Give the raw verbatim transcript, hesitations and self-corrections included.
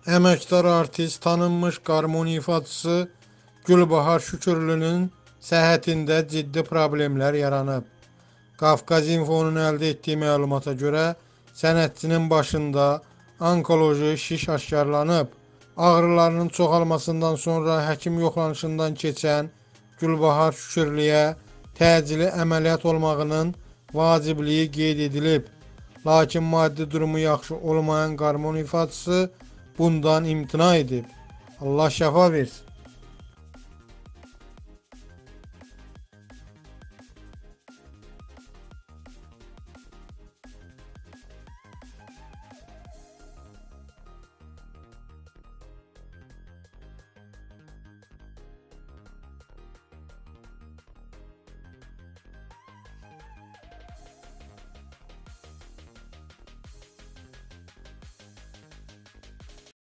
Əməkdar artist, tanınmış qarmon ifaçısı Gülbahar Şükürlünün səhhətində ciddi problemlər yaranıb. Qafqaz İnfonun əldə etdiyi məlumata görə sənətçinin başında onkoloji şiş aşkarlanıb. Ağrılarının çoxalmasından sonra həkim yoxlanışından keçən Gülbahar Şükürlüyə təcili əməliyyat olmağının vacibliyi qeyd edilib. Lakin maddi durumu yaxşı olmayan qarmon ifaçısı bundan imtina edib. Allah şəfa versin.